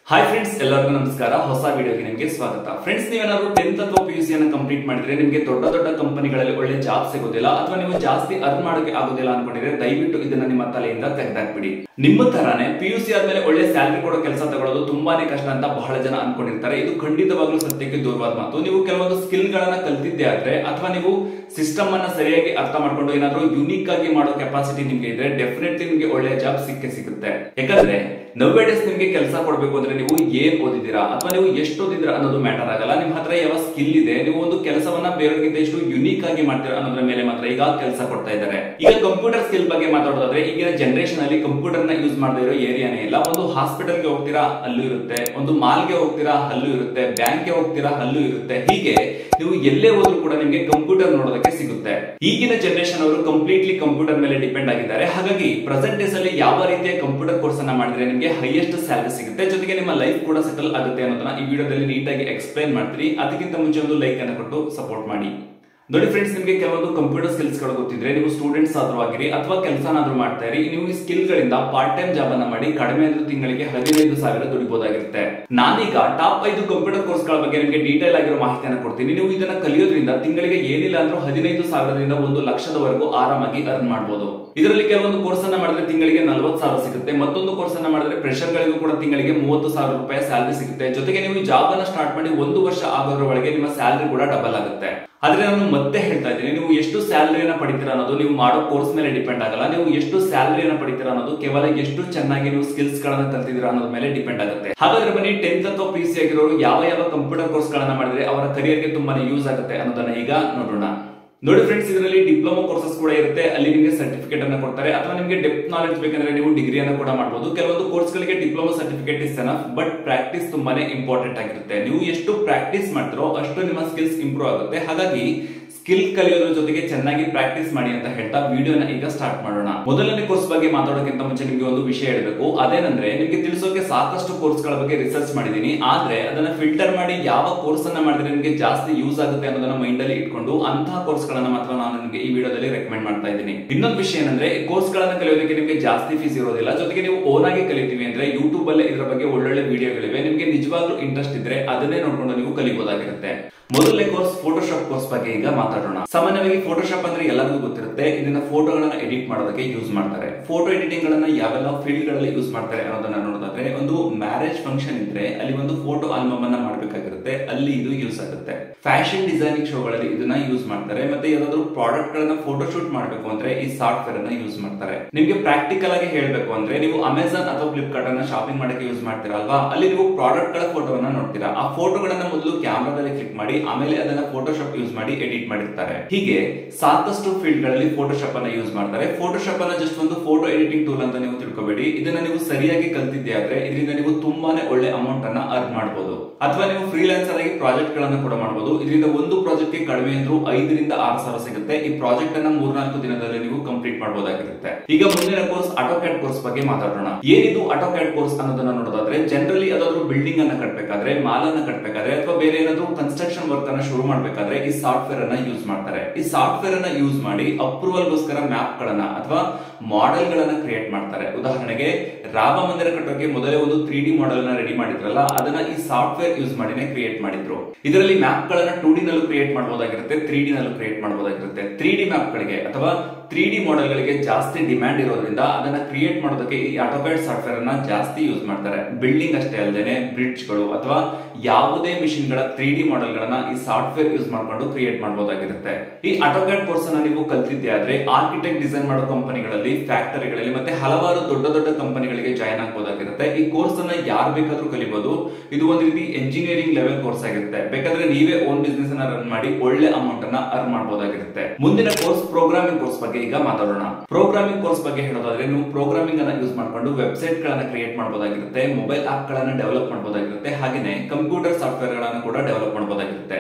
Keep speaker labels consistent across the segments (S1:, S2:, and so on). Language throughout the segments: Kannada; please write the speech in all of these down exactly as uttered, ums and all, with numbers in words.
S1: ಹಾಯ್ ಫ್ರೆಂಡ್ಸ್, ಎಲ್ಲರಿಗೂ ನಮಸ್ಕಾರ. ಹೊಸ ವಿಡಿಯೋಗೆ ನಿಮಗೆ ಸ್ವಾಗತ. ಫ್ರೆಂಡ್ಸ್, ನೀವೇನಾದ್ರು ಟೆಂತ್ ಅಥವಾ ಪಿ ಯು ಸಿ ಅನ್ನು ಕಂಪ್ಲೀಟ್ ಮಾಡಿದ್ರೆ ನಿಮಗೆ ದೊಡ್ಡ ದೊಡ್ಡ ಕಂಪನಿಗಳಲ್ಲಿ ಒಳ್ಳೆ ಜಾಬ್ ಸಿಗೋದಿಲ್ಲ ಅಥವಾ ನೀವು ಜಾಸ್ತಿ ಅರ್ನ್ ಮಾಡೋಕೆ ಆಗೋದಿಲ್ಲ ಅನ್ಕೊಂಡಿದ್ರೆ ದಯವಿಟ್ಟು ಇದನ್ನ ನಿಮ್ಮ ತಲೆಯಿಂದ ತೆಗೆದಾಕ್ಬಿಡಿ. ನಿಮ್ಮ ತರಾನೇ ಪಿ ಯು ಸಿ ಆದ್ಮೇಲೆ ಒಳ್ಳೆ ಸ್ಯಾಲರಿ ಕೊಡೋ ಕೆಲಸ ತಗೊಳ್ಳೋದು ತುಂಬಾನೇ ಕಷ್ಟ ಅಂತ ಬಹಳ ಜನ ಅನ್ಕೊಂಡಿರ್ತಾರೆ. ಇದು ಖಂಡಿತವಾಗ್ಲೂ ಸತ್ಯಕ್ಕೆ ದೂರವಾದ ಮಾತು. ನೀವು ಕೆಲವೊಂದು ಸ್ಕಿಲ್ ಗಳನ್ನ ಕಲ್ತಿದ್ದೆ ಆದ್ರೆ ಅಥವಾ ನೀವು ಸಿಸ್ಟಮ್ ಅನ್ನ ಸರಿಯಾಗಿ ಅರ್ಥ ಮಾಡ್ಕೊಂಡು ಏನಾದ್ರು ಯುನೀಕ್ ಆಗಿ ಮಾಡೋ ಕೆಪಾಸಿಟಿ ನಿಮ್ಗೆ ಇದ್ರೆ ಡೆಫಿನೆಟ್ಲಿ ನಿಮ್ಗೆ ಒಳ್ಳೆ ಜಾಬ್ ಸಿಕ್ಕೇ ಸಿಗುತ್ತೆ. ಯಾಕಂದ್ರೆ ನೌ ಡೇಸ್ ನಿಮ್ಗೆ ಕೆಲಸ ಕೊಡ್ಬೇಕು ಅಂದ್ರೆ ನೀವು ಏನ್ ಓದಿದ್ದೀರಾ ಅಥವಾ ನೀವು ಎಷ್ಟು ಓದಿದ್ದೀರಾ ಅನ್ನೋದು ಮ್ಯಾಟರ್ ಆಗಲ್ಲ. ನಿಮ್ ಹತ್ರ ಯಾವ ಸ್ಕಿಲ್ ಇದೆ, ನೀವು ಒಂದು ಕೆಲಸವನ್ನ ಬೇರೆಯವರಿಗಿಂತ ಎಷ್ಟು ಯುನೀಕ್ ಆಗಿ ಮಾಡ್ತೀರಾ ಅನ್ನೋದ್ರ ಮೇಲೆ ಮಾತ್ರ ಈಗ ಕೆಲಸ ಕೊಡ್ತಾ ಇದ್ದಾರೆ. ಈಗ ಕಂಪ್ಯೂಟರ್ ಸ್ಕಿಲ್ ಬಗ್ಗೆ ಮಾತಾಡೋದಾದ್ರೆ ಈಗಿನ ಜನರೇಷನ್ ಅಲ್ಲಿ ಕಂಪ್ಯೂಟರ್ ನ ಯೂಸ್ ಮಾಡದೇ ಇರೋ ಏರಿಯಾನೇ ಇಲ್ಲ. ಒಂದು ಹಾಸ್ಪಿಟಲ್ ಗೆ ಹೋಗ್ತೀರಾ ಅಲ್ಲೂ ಇರುತ್ತೆ, ಒಂದು ಮಾಲ್ ಗೆ ಹೋಗ್ತೀರಾ ಅಲ್ಲೂ ಇರುತ್ತೆ, ಬ್ಯಾಂಕ್ ಗೆ ಹೋಗ್ತೀರಾ ಅಲ್ಲೂ ಇರುತ್ತೆ. ಹೀಗೆ ನೀವು ಎಲ್ಲೇ ಹೋದ್ರೂ ಕೂಡ ನಿಮ್ಗೆ ಕಂಪ್ಯೂಟರ್ ನೋಡೋದಕ್ಕೆ ಸಿಗುತ್ತೆ. ಈಗಿನ ಜನರೇಷನ್ ಅವರು ಕಂಪ್ಲೀಟ್ಲಿ ಕಂಪ್ಯೂಟರ್ ಮೇಲೆ ಡಿಪೆಂಡ್ ಆಗಿದ್ದಾರೆ. ಹಾಗಾಗಿ ಪ್ರೆಸೆಂಟ್ ಡೇಸ್ ಅಲ್ಲಿ ಯಾವ ರೀತಿಯ ಕಂಪ್ಯೂಟರ್ ಕೋರ್ಸ್ ಅನ್ನ ಮಾಡಿದ್ರೆ ನಿಮ್ಗೆ ಹೈಯೆಸ್ಟ್ ಸ್ಯಾಲರಿ ಸಿಗುತ್ತೆ, ಜೊತೆಗೆ ನಿಮ್ಮ ಲೈಫ್ ಕೂಡ ಸೆಟಲ್ ಆಗುತ್ತೆ ಅನ್ನೋದನ್ನ ಈ ವಿಡಿಯೋದಲ್ಲಿ ನೀಟಾಗಿ ಎಕ್ಸ್ಪ್ಲೈನ್ ಮಾಡ್ತೀನಿ. ಅದಕ್ಕಿಂತ ಮುಂಚೆ ಒಂದು ಲೈಕ್ ಅನ್ನು ಕೊಟ್ಟು ಸಪೋರ್ಟ್ ಮಾಡಿ. ನೋಡಿ ಫ್ರೆಂಡ್ಸ್, ನಿಮಗೆ ಕೆಲವೊಂದು ಕಂಪ್ಯೂಟರ್ ಸ್ಕಿಲ್ಸ್ ಗಳು ಗೊತ್ತಿದ್ರೆ ನೀವು ಸ್ಟೂಡೆಂಟ್ಸ್ ಆದ್ರೂ ಆಗಿರಿ ಅಥವಾ ಕೆಲಸನಾದ್ರೂ ಮಾಡ್ತಾ ಇರಿ, ನೀವು ಈ ಸ್ಕಿಲ್ ಗಳಿಂದ ಪಾರ್ಟ್ ಟೈಮ್ ಜಾಬ್ ಅನ್ನ ಮಾಡಿ ಕಡಿಮೆ ಅಂದ್ರೆ ತಿಂಗಳಿಗೆ ಹದಿನೈದು ಸಾವಿರ ದುಡಿಬಹುದಾಗಿರುತ್ತೆ. ನಾನೀಗ ಟಾಪ್ ಐದು ಕಂಪ್ಯೂಟರ್ ಕೋರ್ಸ್ ಗಳ ಬಗ್ಗೆ ನಿಮಗೆ ಡೀಟೇಲ್ ಆಗಿರೋ ಮಾಹಿತಿಯನ್ನು ಕೊಡ್ತೀನಿ. ನೀವು ಇದನ್ನ ಕಲಿಯೋದ್ರಿಂದ ತಿಂಗಳಿಗೆ ಏನಿಲ್ಲ ಅಂದ್ರೂ ಹದಿನೈದು ಸಾವಿರದಿಂದ ಒಂದು ಲಕ್ಷದವರೆಗೂ ಆರಾಮಾಗಿ ಅರ್ನ್ ಮಾಡಬಹುದು. ಇದರಲ್ಲಿ ಕೆಲವೊಂದು ಕೋರ್ಸ್ ಅನ್ನ ಮಾಡಿದ್ರೆ ತಿಂಗಳಿಗೆ ನಲವತ್ತು ಸಾವಿರ ಸಿಗುತ್ತೆ, ಮತ್ತೊಂದು ಕೋರ್ಸ್ ಅನ್ನ ಮಾಡಿದ್ರೆ ಪ್ರೆಷರ್ ಗಳಿಗೂ ಕೂಡ ತಿಂಗಳಿಗೆ ಮೂವತ್ತು ಸಾವಿರ ರೂಪಾಯಿ ಸ್ಯಾಲರಿ ಸಿಗುತ್ತೆ. ಜೊತೆಗೆ ನೀವು ಜಾಬ್ ಅನ್ನ ಸ್ಟಾರ್ಟ್ ಮಾಡಿ ಒಂದು ವರ್ಷ ಆಗೋದ್ರ ಒಳಗೆ ನಿಮ್ಮ ಸ್ಯಾಲರಿ ಕೂಡ ಡಬಲ್ ಆಗುತ್ತೆ. ಆದ್ರೆ ನಾನು ಮತ್ತೆ ಹೇಳ್ತಾ ಇದ್ದೀನಿ, ನೀವು ಎಷ್ಟು ಸ್ಯಾಲರಿಯನ್ನ ಪಡಿತೀರಾ ಅನ್ನೋದು ನೀವು ಮಾಡೋ ಕೋರ್ಸ್ ಮೇಲೆ ಡಿಪೆಂಡ್ ಆಗಲ್ಲ. ನೀವು ಎಷ್ಟು ಸ್ಯಾಲರಿಯನ್ನ ಪಡಿತೀರಾ ಅನ್ನೋದು ಕೇವಲ ಎಷ್ಟು ಚೆನ್ನಾಗಿ ನೀವು ಸ್ಕಿಲ್ಸ್ ಗಳನ್ನ ಕಲ್ತಿದ್ದೀರಾ ಅನ್ನೋದ್ರ ಮೇಲೆ ಡಿಪೆಂಡ್ ಆಗುತ್ತೆ. ಹಾಗಾದ್ರೆ ಬನ್ನಿ, ಟೆಂತ್ ಅಥವಾ ಪಿ ಸಿ ಆಗಿರೋರು ಯಾವ ಯಾವ ಕಂಪ್ಯೂಟರ್ ಕೋರ್ಸ್ ಗಳನ್ನ ಮಾಡಿದ್ರೆ ಅವರ ಕರಿಯರ್ಗೆ ತುಂಬಾನೇ ಯೂಸ್ ಆಗುತ್ತೆ ಅನ್ನೋದನ್ನ ಈಗ ನೋಡೋಣ. ನೋಡಿ ಫ್ರೆಂಡ್ಸ್, ಇದರಲ್ಲಿ ಡಿಪ್ಲೊಮಾ ಕೋರ್ಸಸ್ ಕೂಡ ಇರುತ್ತೆ. ಅಲ್ಲಿ ನಿಮಗೆ ಸರ್ಟಿಫಿಕೇಟ್ ಅನ್ನ ಕೊಡ್ತಾರೆ. ಅಥವಾ ನಿಮಗೆ ಡೆಪ್ತ್ ನಾಲೆಜ್ ಬೇಕಂದ್ರೆ ನೀವು ಡಿಗ್ರಿಯನ್ನ ಕೂಡ ಮಾಡಬಹುದು. ಕೆಲವೊಂದು ಕೋರ್ಸ್ ಗಳಿಗೆ diploma certificate is enough, but practice ತುಂಬಾನೇ ಇಂಪಾರ್ಟೆಂಟ್ ಆಗಿರುತ್ತೆ. ನೀವು ಎಷ್ಟು ಪ್ರಾಕ್ಟೀಸ್ ಮಾಡ್ತೀರೋ ಅಷ್ಟು ನಿಮ್ಮ ಸ್ಕಿಲ್ಸ್ ಇಂಪ್ರೂವ್ ಆಗುತ್ತೆ. ಹಾಗಾಗಿ ಸ್ಕಿಲ್ ಕಲಿಯೋದ್ರ ಜೊತೆಗೆ ಚೆನ್ನಾಗಿ ಪ್ರಾಕ್ಟೀಸ್ ಮಾಡಿ ಅಂತ ಹೇಳ್ತಾ ವಿಡಿಯೋನ ಈಗ ಸ್ಟಾರ್ಟ್ ಮಾಡೋಣ. ಮೊದಲನೇ ಕೋರ್ಸ್ ಬಗ್ಗೆ ಮಾತಾಡೋಕ್ಕಿಂತ ಮುಂಚೆ ನಿಮಗೆ ಒಂದು ವಿಷಯ ಹೇಳಬೇಕು. ಅದೇನಂದ್ರೆ, ನಿಮಗೆ ತಿಳಿಸೋಕೆ ಸಾಕಷ್ಟು ಕೋರ್ಸ್ ಗಳ ಬಗ್ಗೆ ರಿಸರ್ಚ್ ಮಾಡಿದೀನಿ. ಆದ್ರೆ ಅದನ್ನ ಫಿಲ್ಟರ್ ಮಾಡಿ ಯಾವ ಕೋರ್ಸ್ ಅನ್ನ ಮಾಡಿದ್ರೆ ನಿಮಗೆ ಜಾಸ್ತಿ ಯೂಸ್ ಆಗುತ್ತೆ ಅನ್ನೋದನ್ನ ಮೈಂಡ್ ಅಲ್ಲಿ ಇಟ್ಕೊಂಡು ಅಂತಹ ಕೋರ್ಸ್ ಗಳನ್ನ ಮಾತ್ರ ನಾನು ನಿಮಗೆ ಈ ವಿಡಿಯೋದಲ್ಲಿ ರೆಕಮೆಂಡ್ ಮಾಡ್ತಾ ಇದ್ದೀನಿ. ಇನ್ನೊಂದು ವಿಷಯ ಏನಂದ್ರೆ, ಕೋರ್ಸ್ ಗಳನ್ನ ಕಲಿಯೋದಕ್ಕೆ ನಿಮಗೆ ಜಾಸ್ತಿ ಫೀಸ್ ಇರೋದಿಲ್ಲ. ಜೊತೆಗೆ ನೀವು ಓನ್ ಆಗಿ ಕಲಿತೀವಿ ಅಂದ್ರೆ ಯೂಟ್ಯೂಬ್ ಅಲ್ಲೇ ಇದರ ಬಗ್ಗೆ ಒಳ್ಳೊಳ್ಳೆ ವಿಡಿಯೋಗಳಿವೆ. ನಿಮಗೆ ನಿಜವಾಗ್ಲೂ ಇಂಟ್ರೆಸ್ಟ್ ಇದ್ರೆ ಅದನ್ನೇ ನೋಡ್ಕೊಂಡು ನೀವು ಕಲಿಬಹುದಾಗಿರುತ್ತೆ. ಮೊದಲನೇ ಕೋರ್ಸ್ ಫೋಟೋಶಾಪ್ ಕೋರ್ಸ್ ಬಗ್ಗೆ ಈಗ ಮಾತಾಡೋಣ. ಸಾಮಾನ್ಯವಾಗಿ ಫೋಟೋಶಾಪ್ ಅಂದ್ರೆ ಎಲ್ಲರಿಗೂ ಗೊತ್ತಿರುತ್ತೆ. ಇದನ್ನ ಫೋಟೋಗಳನ್ನ ಎಡಿಟ್ ಮಾಡೋದಕ್ಕೆ ಯೂಸ್ ಮಾಡ್ತಾರೆ. ಫೋಟೋ ಎಡಿಟಿಂಗ್ ಗಳನ್ನ ಯಾವೆಲ್ಲ ಫೀಲ್ಡ್ ಗಳಲ್ಲಿ ಯೂಸ್ ಮಾಡ್ತಾರೆ ಅನ್ನೋದನ್ನ ನೋಡೋದಾದ್ರೆ, ಒಂದು ಮ್ಯಾರೇಜ್ ಫಂಕ್ಷನ್ ಇದ್ರೆ ಅಲ್ಲಿ ಒಂದು ಫೋಟೋ ಆಲ್ಬಮ್ ಅನ್ನ ಮಾಡಬೇಕಾಗಿರುತ್ತೆ, ಅಲ್ಲಿ ಇದು ಯೂಸ್ ಆಗುತ್ತೆ. ಫ್ಯಾಷನ್ ಡಿಸೈನಿಂಗ್ ಶೋಗಳಲ್ಲಿ ಇದನ್ನ ಯೂಸ್ ಮಾಡ್ತಾರೆ. ಮತ್ತೆ ಯಾವ್ದಾದ್ರು ಪ್ರಾಡಕ್ಟ್ ಗಳನ್ನ ಫೋಟೋ ಶೂಟ್ ಮಾಡಬೇಕು ಅಂದ್ರೆ ಈ ಸಾಫ್ಟ್ವೇರ್ ಅನ್ನ ಯೂಸ್ ಮಾಡ್ತಾರೆ. ನಿಮ್ಗೆ ಪ್ರಾಕ್ಟಿಕಲ್ ಆಗಿ ಹೇಳ್ಬೇಕು ಅಂದ್ರೆ, ನೀವು ಅಮೆಜಾನ್ ಅಥವಾ ಫ್ಲಿಪ್ಕಾರ್ಟ್ ಅನ್ನ ಶಾಪಿಂಗ್ ಮಾಡಕ್ಕೆ ಯೂಸ್ ಮಾಡ್ತೀರಾ ಅಲ್ವಾ, ಅಲ್ಲಿ ನೀವು ಪ್ರಾಡಕ್ಟ್ ಗಳ ಫೋಟೋವನ್ನ ನೋಡ್ತೀರಾ. ಆ ಫೋಟೋಗಳನ್ನ ಮೊದಲು ಕ್ಯಾಮ್ರಾದಲ್ಲಿ ಕ್ಲಿಕ್ ಮಾಡಿ ಆಮೇಲೆ ಅದನ್ನ ಫೋಟೋಶಾಪ್ ಯೂಸ್ ಮಾಡಿ ಎಡಿಟ್ ಮಾಡಿರ್ತಾರೆ. ಹೀಗೆ ಸಾಕಷ್ಟು ಫೀಲ್ಡ್ ಗಳಲ್ಲಿ ಫೋಟೋಶಾಪ್ ಅನ್ನ ಯೂಸ್ ಮಾಡ್ತಾರೆ. ಫೋಟೋಶಾಪ್ ಅನ್ನ ಜಸ್ಟ್ ಒಂದು ಫೋಟೋ ಎಡಿಟಿಂಗ್ ಟೂಲ್ ಅಂತ ನೀವು ತಿಳ್ಕೊಬೇಡಿ. ಇದನ್ನ ನೀವು ಸರಿಯಾಗಿ ಕಲ್ತಿದ್ದೆ ಆದ್ರೆ ಇದರಿಂದ ನೀವು ತುಂಬಾನೇ ಒಳ್ಳೆ ಅಮೌಂಟ್ ಅನ್ನ ಅರ್ನ್ ಮಾಡಬಹುದು. ಅಥವಾ ನೀವು ಫ್ರೀಲಾನ್ಸರ್ ಆಗಿ ಪ್ರಾಜೆಕ್ಟ್ ಗಳನ್ನ ಕೂಡ ಮಾಡಬಹುದು. ಇದರಿಂದ ಒಂದು ಪ್ರಾಜೆಕ್ಟ್ ಗೆ ಕಡಿಮೆ ಅಂದ್ರೂ ಐದರಿಂದ ಆರು ಸಾವಿರ ಸಿಗುತ್ತೆ. ಈ ಪ್ರಾಜೆಕ್ಟ್ ಅನ್ನ ಮೂರ್ನಾಲ್ಕು ದಿನದಲ್ಲಿ ನೀವು ಕಂಪ್ಲೀಟ್ ಮಾಡಬಹುದಾಗಿರುತ್ತೆ. ಈಗ ಮುಂದಿನ ಕೋರ್ಸ್ ಆಟೋಕ್ಯಾಡ್ ಕೋರ್ಸ್ ಬಗ್ಗೆ ಮಾತಾಡೋಣ. ಏನಿದು ಆಟೋಕ್ಯಾಡ್ ಕೋರ್ಸ್ ಅನ್ನೋದನ್ನ ನೋಡೋದಾದ್ರೆ, ಜನರಲಿ ಯಾವ್ದಾದ್ರು ಬಿಲ್ಡಿಂಗ್ ಅನ್ನ ಕಟ್ಟಬೇಕಾದ್ರೆ, ಮಾಲ್ ಅನ್ನ ಕಟ್ಟಬೇಕಾದ್ರೆ ಅಥವಾ ಬೇರೆ ಏನಾದ್ರು ಕನ್ಸ್ಟ್ರಕ್ಷನ್ ವರ್ಕ್ ಅನ್ನ ಶುರು ಮಾಡಬೇಕಾದ್ರೆ ಈ ಸಾಫ್ಟ್ವೇರ್ ಅನ್ನ ಯೂಸ್ ಮಾಡ್ತಾರೆ. ಈ ಸಾಫ್ಟ್ವೇರ್ ಅನ್ನ ಯೂಸ್ ಮಾಡಿ ಅಪ್ರೂವಲ್ ಗೋಸ್ಕರ ಮ್ಯಾಪ್ ಗಳನ್ನ ಅಥವಾ ಮಾಡೆಲ್ ಗಳನ್ನ ಕ್ರಿಯೇಟ್ ಮಾಡ್ತಾರೆ. ಉದಾಹರಣೆಗೆ ರಾಮ ಮಂದಿರ ಕಟ್ಟೋಕೆ ಮೊದಲೇ ಒಂದು ತ್ರೀ ಡಿ ಮಾಡೆಲ್ ನ ರೆಡಿ ಮಾಡಿದ್ರಲ್ಲ, ಅದನ್ನ ಈ ಸಾಫ್ಟ್ವೇರ್ ಯೂಸ್ ಮಾಡಿನೇ ಕ್ರಿಯೇಟ್ ಮಾಡಿದ್ರು. ಇದರಲ್ಲಿ ಮ್ಯಾಪ್ ಗಳನ್ನ ಟೂ ಡಿ ನಲ್ಲೂ ಕ್ರಿಯೇಟ್ ಮಾಡಬಹುದಾಗಿರುತ್ತೆ, ತ್ರೀ ಡಿ ನಲ್ಲೂ ಕ್ರಿಯೇಟ್ ಮಾಡಬಹುದಾಗಿರುತ್ತೆ. ತ್ರೀ ಡಿ ಮ್ಯಾಪ್ ಗಳಿಗೆ ಅಥವಾ ತ್ರೀ ಡಿ ಮಾಡೆಲ್ ಗಳಿಗೆ ಜಾಸ್ತಿ ಡಿಮ್ಯಾಂಡ್ ಇರೋದ್ರಿಂದ ಅದನ್ನ ಕ್ರಿಯೇಟ್ ಮಾಡೋದಕ್ಕೆ ಈ ಆಟೋಕ್ಯಾಡ್ ಸಾಫ್ಟ್ವೇರ್ ಅನ್ನ ಜಾಸ್ತಿ ಯೂಸ್ ಮಾಡ್ತಾರೆ. ಬಿಲ್ಡಿಂಗ್ ಅಷ್ಟೇ ಅಲ್ಲದೆ ಬ್ರಿಡ್ಜ್ ಗಳು ಅಥವಾ ಯಾವುದೇ ಮಿಷಿನ್ ಗಳ ತ್ರೀ ಡಿ ಮಾಡೆಲ್ ಗಳನ್ನ ಈ ಸಾಫ್ಟ್ವೇರ್ ಯೂಸ್ ಮಾಡ್ಕೊಂಡು ಕ್ರಿಯೇಟ್ ಮಾಡಬಹುದಾಗಿರುತ್ತೆ. ಈ ಆಟೋಕ್ಯಾಡ್ ಕೋರ್ಸ್ ಅನ್ನ ನೀವು ಕಲ್ತಿದ್ದೆ ಆದ್ರೆ ಆರ್ಕಿಟೆಕ್ಟ್ ಡಿಸೈನ್ ಮಾಡೋ ಕಂಪನಿಗಳಲ್ಲಿ, ಫ್ಯಾಕ್ಟರಿಗಳಲ್ಲಿ ಮತ್ತೆ ಹಲವಾರು ದೊಡ್ಡ ದೊಡ್ಡ ಕಂಪನಿಗಳಿಗೆ ಜಾಯ್ನ್ ಆಗಬಹುದಾಗಿರುತ್ತೆ. ಈ ಕೋರ್ಸ್ ಅನ್ನ ಯಾರು ಬೇಕಾದ್ರೂ ಕಲಿಬಹುದು. ಇದು ಒಂದು ರೀತಿ ಎಂಜಿನಿಯರಿಂಗ್ ಲೆವೆಲ್ ಕೋರ್ಸ್ ಆಗಿರುತ್ತೆ. ಬೇಕಾದ್ರೆ ನೀವೇ ಓನ್ ಬಿಸ್ನೆಸ್ ಅನ್ನ ರನ್ ಮಾಡಿ ಒಳ್ಳೆ ಅಮೌಂಟ್ ಅನ್ನ ಅರ್ನ್ ಮಾಡಬಹುದಾಗಿರುತ್ತೆ. ಮುಂದಿನ ಕೋರ್ಸ್ ಪ್ರೋಗ್ರಾಮಿಂಗ್ ಕೋರ್ಸ್ ಬಗ್ಗೆ ಈಗ ಮಾತಾಡೋಣ. ಪ್ರೋಗ್ರಾಮಿಂಗ್ ಕೋರ್ಸ್ ಬಗ್ಗೆ ಹೇಳೋದಾದ್ರೆ, ನೀವು ಪ್ರೋಗ್ರಾಮಿಂಗ್ ಅನ್ನ ಯೂಸ್ ಮಾಡ್ಕೊಂಡು ವೆಬ್ಸೈಟ್ ಗಳನ್ನ ಕ್ರಿಯೇಟ್ ಮಾಡಬಹುದಾಗಿರುತ್ತೆ, ಮೊಬೈಲ್ ಆಪ್ ಗಳನ್ನ ಡೆವಲಪ್ ಮಾಡಬಹುದಾಗಿರುತ್ತೆ, ಹಾಗೇನೆ ಕಂಪ್ಯೂಟರ್ ಸಾಫ್ಟ್ವೇರ್ ಗಳನ್ನ ಕೂಡ ಡೆವಲಪ್ ಮಾಡಬಹುದಾಗಿರುತ್ತೆ.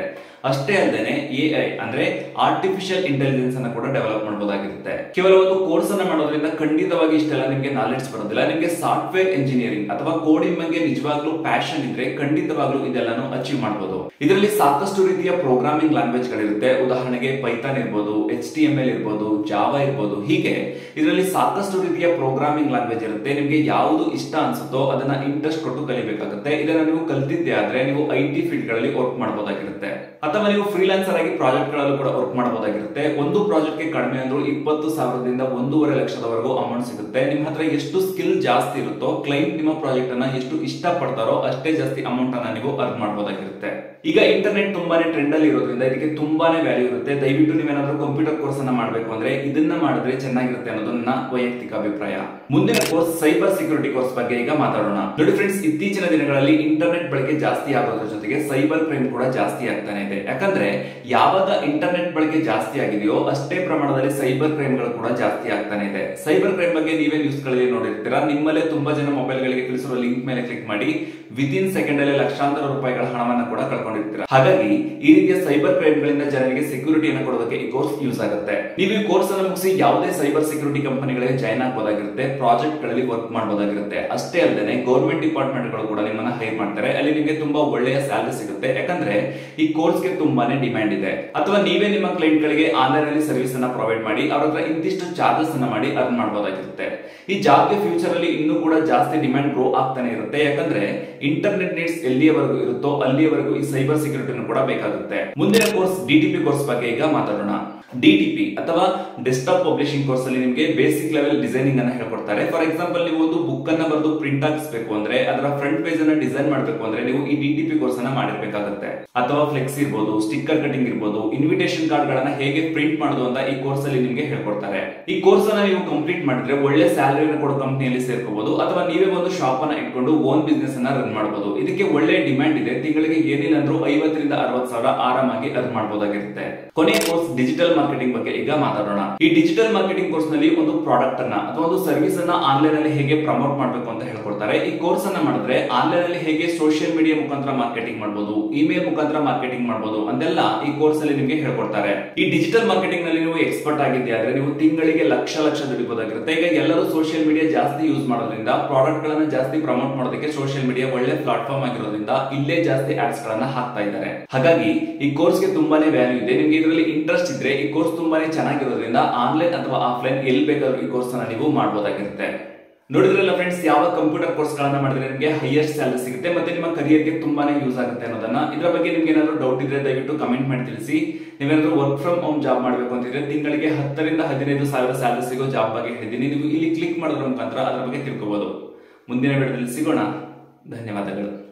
S1: ಅಷ್ಟೇ ಅಲ್ಲದೆ ಎಐ ಅಂದ್ರೆ ಆರ್ಟಿಫಿಷಿಯಲ್ ಇಂಟೆಲಿಜೆನ್ಸ್ ಅನ್ನ ಕೂಡ ಡೆವಲಪ್ ಮಾಡಬಹುದಾಗಿರುತ್ತೆ. ಕೇವಲ ಒಂದು ಕೋರ್ಸ್ ಅನ್ನ ಮಾಡೋದ್ರಿಂದ ಖಂಡಿತವಾಗಿ ಇಷ್ಟೆಲ್ಲ ನಿಮಗೆ ನಾಲೆಡ್ಜ್ ಬರೋದಿಲ್ಲ. ನಿಮಗೆ ಸಾಫ್ಟ್ವೇರ್ ಇಂಜಿನಿಯರಿಂಗ್ ಅಥವಾ ಕೋಡಿಂಗ್ ಬಗ್ಗೆ ನಿಜವಾಗ್ಲೂ ಪ್ಯಾಷನ್ ಇದ್ರೆ ಖಂಡಿತವಾಗ್ಲೂ ಇದೆಲ್ಲಾನು ಅಚೀವ್ ಮಾಡಬಹುದು. ಇದರಲ್ಲಿ ಸಾಕಷ್ಟು ರೀತಿಯ ಪ್ರೋಗ್ರಾಮಿಂಗ್ ಲ್ಯಾಂಗ್ವೇಜ್ ಗಳಿರುತ್ತೆ. ಉದಾಹರಣೆಗೆ ಪೈಥಾನ್ ಇರ್ಬೋದು, ಎಚ್ ಟಿ ಎಂ ಎಲ್ ಇರ್ಬೋದು, ಜಾವಾ ಇರ್ಬೋದು. ಹೀಗೆ ಇದರಲ್ಲಿ ಸಾಕಷ್ಟು ರೀತಿಯ ಪ್ರೋಗ್ರಾಮಿಂಗ್ ಲ್ಯಾಂಗ್ವೇಜ್ ಇರುತ್ತೆ. ನಿಮಗೆ ಯಾವುದು ಇಷ್ಟ ಅನ್ಸುತ್ತೋ ಅದನ್ನ ಇಂಟ್ರೆಸ್ಟ್ ಕೊಟ್ಟು ಕಲಿಬೇಕಾಗುತ್ತೆ. ಇದನ್ನ ನೀವು ಕಲ್ತಿದ್ದೆ ಆದ್ರೆ ನೀವು ಐ ಟಿ ಫೀಲ್ಡ್ ಗಳಲ್ಲಿ ವರ್ಕ್ ಮಾಡಬಹುದಾಗಿರುತ್ತೆ, ಅಥವಾ ನೀವು ಫ್ರೀಲಾನ್ಸರ್ ಆಗಿ ಪ್ರಾಜೆಕ್ಟ್ ಗಳಲ್ಲೂ ಕೂಡ ವರ್ಕ್ ಮಾಡಬಹುದಾಗಿರುತ್ತೆ. ಒಂದು ಪ್ರಾಜೆಕ್ಟ್ ಗೆ ಕಡಿಮೆ ಅಂದ್ರೂ ಇಪ್ಪತ್ತು ಸಾವಿರದಿಂದ ಒಂದೂವರೆ ಲಕ್ಷದವರೆಗೂ ಅಮೌಂಟ್ ಸಿಗುತ್ತೆ. ನಿಮ್ಮ ಹತ್ರ ಎಷ್ಟು ಸ್ಕಿಲ್ ಜಾಸ್ತಿ ಇರುತ್ತೋ, ಕ್ಲೈಂಟ್ ನಿಮ್ಮ ಪ್ರಾಜೆಕ್ಟ್ ಅನ್ನ ಎಷ್ಟು ಇಷ್ಟ ಪಡ್ತಾರೋ ಅಷ್ಟೇ ಜಾಸ್ತಿ ಅಮೌಂಟ್ ಅನ್ನ ನೀವು ಅರ್ನ್ ಮಾಡಬಹುದಾಗಿರುತ್ತೆ. ಈಗ ಇಂಟರ್ನೆಟ್ ತುಂಬಾನೇ ಟ್ರೆಂಡ್ ಅಲ್ಲಿ ಇರೋದ್ರಿಂದ ಇದಕ್ಕೆ ತುಂಬಾನೇ ವ್ಯಾಲ್ಯೂ ಇರುತ್ತೆ. ದಯವಿಟ್ಟು ನೀವೇನಾದ್ರೂ ಕಂಪ್ಯೂಟರ್ ಕೋರ್ಸ್ ಅನ್ನ ಮಾಡಬೇಕು ಅಂದ್ರೆ ಇದನ್ನ ಮಾಡಿದ್ರೆ ಚೆನ್ನಾಗಿರುತ್ತೆ ಅನ್ನೋದು ನನ್ನ ವೈಯಕ್ತಿಕ ಅಭಿಪ್ರಾಯ. ಮುಂದಿನ ಕೋರ್ಸ್ ಸೈಬರ್ ಸೆಕ್ಯೂರಿಟಿ ಕೋರ್ಸ್ ಬಗ್ಗೆ ಈಗ ಮಾತಾಡೋಣ. ನೋಡಿ ಫ್ರೆಂಡ್ಸ್, ಇತ್ತೀಚಿನ ದಿನಗಳಲ್ಲಿ ಇಂಟರ್ನೆಟ್ ಬಳಕೆ ಜಾಸ್ತಿ ಆಗೋದ್ರ ಜೊತೆಗೆ ಸೈಬರ್ ಕ್ರೈಮ್ ಕೂಡ ಜಾಸ್ತಿ ಆಗ್ತಾನೆ ಇದೆ. ಯಾಕಂದ್ರೆ ಯಾವಾಗ ಇಂಟರ್ನೆಟ್ ಬಳಕೆ ಜಾಸ್ತಿ ಆಗಿದೆಯೋ ಅಷ್ಟೇ ಪ್ರಮಾಣದಲ್ಲಿ ಸೈಬರ್ ಕ್ರೈಮ್ ಗಳು ಕೂಡ ಜಾಸ್ತಿ ಆಗ್ತಾನೆ ಇದೆ. ಸೈಬರ್ ಕ್ರೈಮ್ ಬಗ್ಗೆ ನೀವೇ ನ್ಯೂಸ್ ಗಳಲ್ಲಿ ನೋಡಿರ್ತೀರಾ. ನಿಮ್ಮಲ್ಲೇ ತುಂಬಾ ಜನ ಮೊಬೈಲ್ ಗಳಿಗೆ ತಿಳಿಸಿರೋ ಲಿಂಕ್ ಮೇಲೆ ಕ್ಲಿಕ್ ಮಾಡಿ ವಿದಿನ್ ಸೆಕೆಂಡ್ ಅಲ್ಲಿ ಲಕ್ಷಾಂತರ ರೂಪಾಯಿಗಳ ಹಣವನ್ನ ಕೂಡ ಕಳ್ಕೊಂಡಿರ್ತೀರಾ. ಹಾಗಾಗಿ ಈ ರೀತಿಯ ಸೈಬರ್ ಕ್ರೈಮ್ ಗಳಿಂದ ಜನರಿಗೆ ಸೆಕ್ಯೂರಿಟಿಯನ್ನು ಕೊಡೋದಕ್ಕೆ ಈ ಕೋರ್ಸ್ ಯೂಸ್ ಆಗುತ್ತೆ. ನೀವು ಈ ಕೋರ್ಸ್ ಅನ್ನು ಮುಗಿಸಿ ಯಾವುದೇ ಸೈಬರ್ ಸೆಕ್ಯೂರಿಟಿ ಕಂಪನಿಗಳಿಗೆ ಜಾಯ್ನ್ ಆಗಬಹುದಾಗಿರುತ್ತೆ, ಪ್ರಾಜೆಕ್ಟ್ ಗಳಲ್ಲಿ ವರ್ಕ್ ಮಾಡಬಹುದಾಗಿರುತ್ತೆ. ಅಷ್ಟೇ ಅಲ್ಲದೆ ಗೌರ್ಮೆಂಟ್ ಡಿಪಾರ್ಟ್ಮೆಂಟ್ ಗಳು ಕೂಡ ನಿಮ್ಮನ್ನ ಹೈರ್ ಮಾಡ್ತಾರೆ. ಅಲ್ಲಿ ನಿಮಗೆ ತುಂಬಾ ಒಳ್ಳೆಯ ಸ್ಯಾಲರಿ ಸಿಗುತ್ತೆ. ಯಾಕಂದ್ರೆ ಈ ಕೋರ್ಸ್ ಗೆ ತುಂಬಾನೇ ಡಿಮ್ಯಾಂಡ್ ಇದೆ. ಅಥವಾ ನೀವೇ ನಿಮ್ಮ ಕ್ಲೈಂಟ್ ಗಳಿಗೆ ಆನ್ಲೈನ್ ಅಲ್ಲಿ ಸರ್ವಿಸ್ ಅನ್ನ ಪ್ರೊವೈಡ್ ಮಾಡಿ ಅವ್ರ ಹತ್ರ ಇಂತಿಷ್ಟು ಚಾರ್ಜಸ್ ಅನ್ನ ಮಾಡಿ ಅರ್ನ್ ಮಾಡಬಹುದಾಗಿರುತ್ತೆ. ಈ ಜಾಬ್ ಗೆ ಫ್ಯೂಚರ್ ಅಲ್ಲಿ ಇನ್ನೂ ಕೂಡ ಜಾಸ್ತಿ ಡಿಮ್ಯಾಂಡ್ ಗ್ರೋ ಆಗ್ತಾನೆ ಇರುತ್ತೆ. ಯಾಕಂದ್ರೆ ಇಂಟರ್ನೆಟ್ ನೀಡ್ಸ್ ಎಲ್ಲಿಯವರೆಗೂ ಇರುತ್ತೋ ಅಲ್ಲಿಯವರೆಗೂ ಈ ಸೈಬರ್ ಸೆಕ್ಯೂರಿಟಿ ಕೂಡ ಬೇಕಾಗುತ್ತೆ. ಮುಂದಿನ course D T P course ಬಗ್ಗೆ ಈಗ ಮಾತಾಡೋಣ. ಡಿ ಟಿ ಪಿ ಅಥವಾ ಡೆಸ್ಕ್ಟಾಪ್ ಪಬ್ಲಿಷಿಂಗ್ ಕೋರ್ಸ್ ಅಲ್ಲಿ ನಿಮಗೆ ಬೇಸಿಕ್ ಲೆವೆಲ್ ಡಿಸೈನಿಂಗ್ ಅನ್ನ ಹೇಳ್ಕೊಡ್ತಾರೆ. ಫಾರ್ ಎಕ್ಸಾಂಪಲ್, ನೀವು ಒಂದು ಬುಕ್ ಅನ್ನ ಬರೆದು ಪ್ರಿಂಟ್ ಹಾಕಿಸಬೇಕು ಅಂದ್ರೆ ಅದರ ಫ್ರಂಟ್ ಪೇಜ್ ಅನ್ನ ಡಿಸೈನ್ ಮಾಡಬೇಕು ಅಂದ್ರೆ ನೀವು ಈ ಡಿ ಟಿ ಪಿ ಕೋರ್ಸ್ ಅನ್ನ ಮಾಡಿರ್ಬೇಕಾಗುತ್ತೆ. ಅಥವಾ ಫ್ಲೆಕ್ಸ್ ಇರ್ಬೋದು, ಸ್ಟಿಕ್ಕರ್ ಕಟಿಂಗ್ ಇರ್ಬೋದು, ಇನ್ವಿಟೇಷನ್ ಕಾರ್ಡ್ ಗಳನ್ನ ಹೇಗೆ ಪ್ರಿಂಟ್ ಮಾಡೋದು ಅಂತ ಈ ಕೋರ್ಸ್ ಅಲ್ಲಿ ನಿಮಗೆ ಹೇಳ್ಕೊಡ್ತಾರೆ. ಈ ಕೋರ್ಸ್ ಅನ್ನ ನೀವು ಕಂಪ್ಲೀಟ್ ಮಾಡಿದ್ರೆ ಒಳ್ಳೆ ಸ್ಯಾಲರಿ ಕೊಡೋ ಕಂಪನಿಯಲ್ಲಿ ಸೇರ್ಕೋಬಹುದು, ಅಥವಾ ನೀವೇ ಒಂದು ಶಾಪ್ ಅನ್ನ ಇಟ್ಕೊಂಡು ಓನ್ ಬಿಸ್ನೆಸ್ ಅನ್ನ ರನ್ ಮಾಡಬಹುದು. ಇದಕ್ಕೆ ಒಳ್ಳೆ ಡಿಮ್ಯಾಂಡ್ ಇದೆ. ತಿಂಗಳಿಗೆ ಏನಿಲ್ಲ ಅಂದ್ರೂ ಐವತ್ತರಿಂದ ಅರವತ್ತು ಸಾವಿರ ಆರಾಮಾಗಿ ಅರ್ನ್ ಮಾಡಬಹುದಾಗಿರುತ್ತೆ. ಕೊನೆಯ ಕೋರ್ಸ್ ಡಿಜಿಟಲ್ ಮಾರ್ಕೆಟಿಂಗ್ ಬಗ್ಗೆ ಈಗ ಮಾತಾಡೋಣ. ಈ ಡಿಜಿಟಲ್ ಮಾರ್ಕೆಟಿಂಗ್ ಕೋರ್ಸ್ ನಲ್ಲಿ ಒಂದು ಪ್ರಾಡಕ್ಟ್ ಅನ್ನ ಅಥವಾ ಒಂದು ಸರ್ವಿಸ್ ಅನ್ನ ಆನ್ಲೈನ್ ಅಲ್ಲಿ ಹೇಗೆ ಪ್ರಮೋಟ್ ಮಾಡಬೇಕು ಅಂತ ಹೇಳ್ಕೊಡ್ತಾರೆ. ಈ ಕೋರ್ಸ್ ಅನ್ನ ಮಾಡಿದ್ರೆ ಆನ್ಲೈನ್ ಅಲ್ಲಿ ಹೇಗೆ ಸೋಷಿಯಲ್ ಮೀಡಿಯಾ ಮುಖಾಂತರ ಮಾರ್ಕೆಟಿಂಗ್ ಮಾಡಬಹುದು, ಇಮೇಲ್ ಮುಖಾಂತರ ಮಾರ್ಕೆಟಿಂಗ್ ಮಾಡಬಹುದು ಅಂತೆಲ್ಲ ಈ ಕೋರ್ಸ್ ಅಲ್ಲಿ ನಿಮಗೆ ಹೇಳ್ಕೊಡ್ತಾರೆ. ಈ ಡಿಜಿಟಲ್ ಮಾರ್ಕೆಟಿಂಗ್ ನಲ್ಲಿ ನೀವು ಎಕ್ಸ್ಪರ್ಟ್ ಆಗಿದ್ದೆ ಆದ್ರೆ ನೀವು ತಿಂಗಳಿಗೆ ಲಕ್ಷ ಲಕ್ಷ ದುಡಿಬಹುದಾಗಿರುತ್ತೆ. ಈಗ ಎಲ್ಲರೂ ಸೋಷಿಯಲ್ ಮೀಡಿಯಾ ಜಾಸ್ತಿ ಯೂಸ್ ಮಾಡೋದ್ರಿಂದ ಪ್ರಾಡಕ್ಟ್ ಗಳನ್ನ ಜಾಸ್ತಿ ಪ್ರಮೋಟ್ ಮಾಡೋದಕ್ಕೆ ಸೋಷಿಯಲ್ ಮೀಡಿಯಾ ಒಳ್ಳೆ ಪ್ಲಾಟ್ಫಾರ್ಮ್ ಆಗಿರೋದ್ರಿಂದ ಇಲ್ಲೇ ಜಾಸ್ತಿ ಆಡ್ಸ್ ಗಳನ್ನ ಹಾಕ್ತಾ ಇದ್ದಾರೆ. ಹಾಗಾಗಿ ಈ ಕೋರ್ಸ್ ಗೆ ತುಂಬಾನೇ ವ್ಯಾಲ್ಯೂ ಇದೆ. ನಿಮ್ಗೆ ಇದರಲ್ಲಿ ಇಂಟ್ರೆಸ್ಟ್ ಇದ್ರೆ ಈ ಕೋರ್ಸ್ ತುಂಬಾನೇ ಚೆನ್ನಾಗಿರೋದ್ರಿಂದ ಆನ್ಲೈನ್ ಅಥವಾ ಆಫ್ಲೈನ್ ಎಲ್ಲಿ ಬೇಕಾದ್ರೂ ಈ ಕೋರ್ಸ್ ಅನ್ನ ನೀವು ಮಾಡಬಹುದಾಗಿರುತ್ತೆ. ನೋಡಿದ್ರಲ್ಲ ಫ್ರೆಂಡ್ಸ್, ಯಾವ ಕಂಪ್ಯೂಟರ್ ಕೋರ್ಸ್ ಗಳನ್ನ ಮಾಡಿದ್ರೆ ನಿಮಗೆ ಹೈಯೆಸ್ಟ್ ಸ್ಯಾಲರಿ ಸಿಗುತ್ತೆ ಮತ್ತೆ ನಿಮ್ಮ ಕರಿಯರ್ಗೆ ತುಂಬಾನೇ ಯೂಸ್ ಆಗುತ್ತೆ ಅನ್ನೋದನ್ನ. ಇದರ ಬಗ್ಗೆ ನಿಮ್ಗೆ ಏನಾದ್ರು ಡೌಟ್ ಇದ್ರೆ ದಯವಿಟ್ಟು ಕಮೆಂಟ್ ಮಾಡಿ ತಿಳಿಸಿ. ನೀವೇನಾದ್ರೂ ವರ್ಕ್ ಫ್ರಮ್ ಹೋಮ್ ಜಾಬ್ ಮಾಡಬೇಕು ಅಂತಿದ್ರೆ ತಿಂಗಳಿಗೆ ಹತ್ತರಿಂದ ಹದಿನೈದು ಸಾವಿರ ಸ್ಯಾಲರಿ ಸಿಗೋ ಜಾಬ್ ಬಗ್ಗೆ ಹೇಳಿದ್ದೀನಿ. ನೀವು ಇಲ್ಲಿ ಕ್ಲಿಕ್ ಮಾಡೋದ್ರ ಮುಖಾಂತರ ಅದರ ಬಗ್ಗೆ ತಿಳ್ಕೋಬಹುದು. ಮುಂದಿನ ವಿಡಿಯೋದಲ್ಲಿ ಸಿಗೋಣ. ಧನ್ಯವಾದಗಳು.